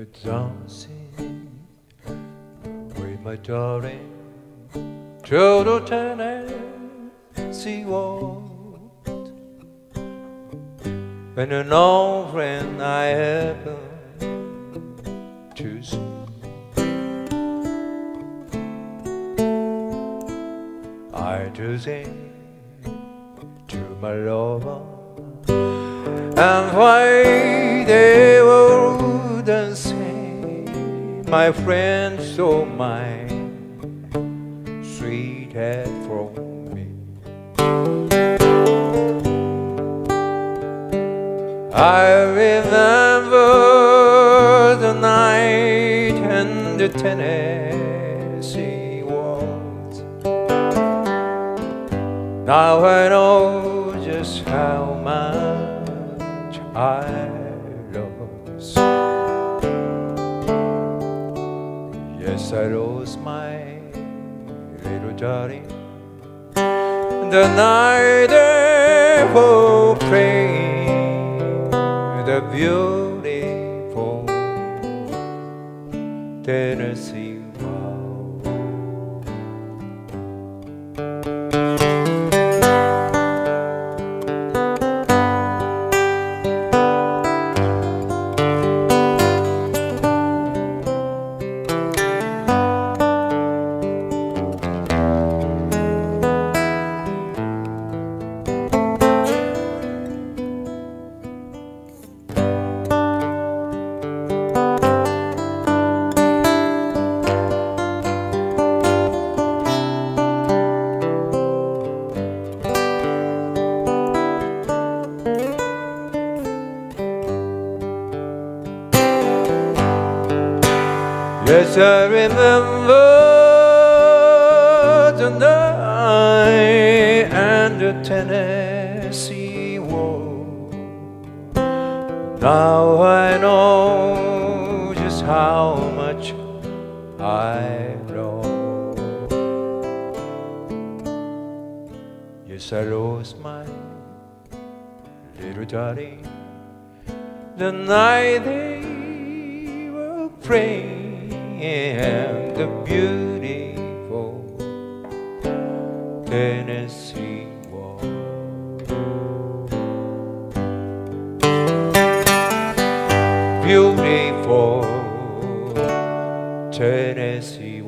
dancing with my darling to the Tennessee Waltz, and an old friend I happened to see. I do sing to my lover, and why they wouldn't say, my friend stole my sweetheart from me. I remember the night and the Tennessee Waltz. Now I know just how much I lost. Yes, I lost my little darling the night they were playing the beautiful Tennessee Waltz. Yes, I remember the night and the Tennessee Waltz. Now I know just how much I lost. Yes, I lost my little darling the night they were praying and the beautiful Tennessee Waltz. Beautiful Tennessee Waltz.